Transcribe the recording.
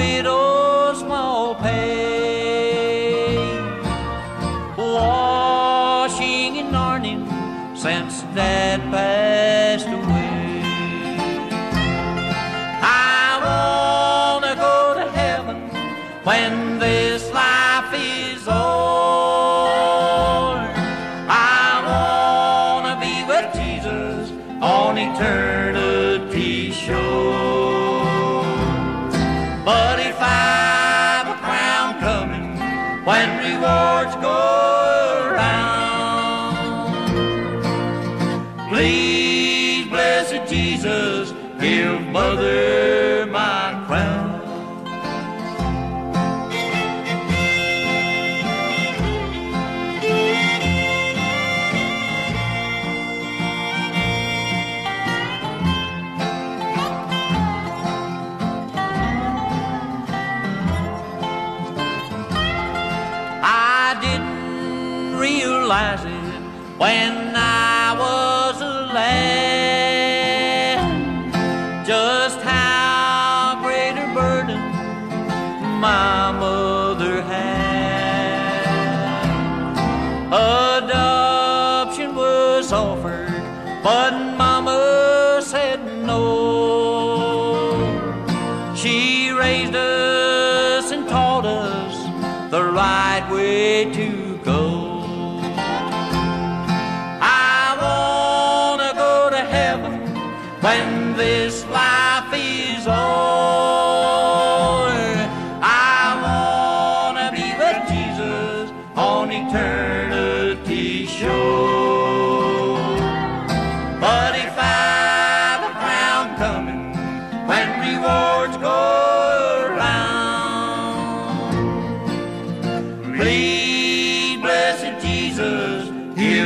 widow's small pay, washing and darning since Dad passed away. I wanna go to heaven when this life is o'er. I wanna be with Jesus on eternity's shore. But if I've a crown coming when rewards go around, please, blessed Jesus, give Mother my crown. I didn't realize it when I was a lad, just how great a burden my mother had. Adoption was offered, but Mama said no. She raised us and taught us the right way to go. I wanna go to heaven when this life is o'er. I wanna be with Jesus on eternity's shore. But if I've a crown coming when rewards go around, please, blessed Jesus, give